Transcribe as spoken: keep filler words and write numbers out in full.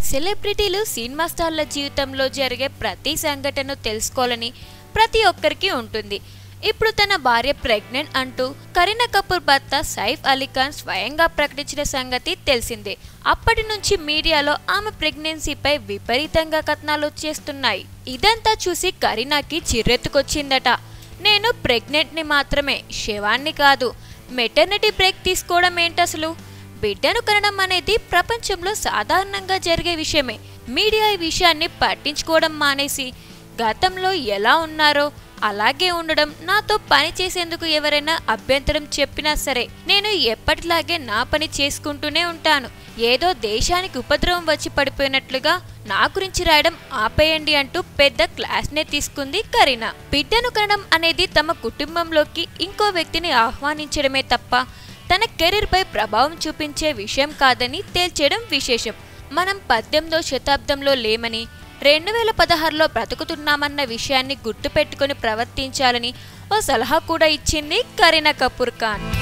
సెలబ్రిటీలు సినిమా స్టార్ల జీవితంలో జరిగే ప్రతి సంఘటనను తెలుసుకోవాలని ప్రతి ఒక్కరికి ఉంటుంది. ఇప్పుడు తన భార్య ప్రెగ్నెంట్ అంటూ కరీనా కపూర్ భర్త సైఫ్ అలీ ఖాన్ స్వయంగా ప్రకటించిన సంగతి తెలిసిందే. అప్పటి నుంచి మీడియాలో ఆమె ప్రెగ్నెన్సీపై విపరీతంగా కథనాలు వచ్చేస్తున్నాయి. ఇదంతా చూసి కరీనాకి చిర్రెత్తుకొచ్చిందట. నేను ప్రెగ్నెంట్ని మాత్రమే, శవాన్ని కాదు. మెటర్నిటీ బ్రేక్ తీసుకోవడం ఏంటసలు? బిడ్డను కనడం అనేది ప్రపంచంలో సాధారణంగా జరిగే విషయమే. మీడియా ఈ విషయాన్ని పట్టించుకోవడం మానేసి గతంలో ఎలా ఉన్నారో అలాగే ఉండడం, నాతో పని చేసేందుకు ఎవరైనా అభ్యంతరం చెప్పినా సరే నేను ఎప్పటిలాగే నా పని చేసుకుంటూనే ఉంటాను. ఏదో దేశానికి ఉపద్రవం వచ్చి పడిపోయినట్లుగా నా గురించి రాయడం ఆపేయండి అంటూ పెద్ద క్లాస్నే తీసుకుంది కరీనా. బిడ్డను కనడం అనేది తమ కుటుంబంలోకి ఇంకో వ్యక్తిని ఆహ్వానించడమే తప్ప తన కెరీర్ పై ప్రభావం చూపించే విషయం కాదని తేల్చేయడం విశేషం. మనం పద్దెనిమిదో శతాబ్దంలో లేమని, రెండు వేల పదహారులో బ్రతుకుతున్నామన్న విషయాన్ని గుర్తుపెట్టుకుని ప్రవర్తించాలని ఓ సలహా కూడా ఇచ్చింది కరీనా కపూర్ ఖాన్.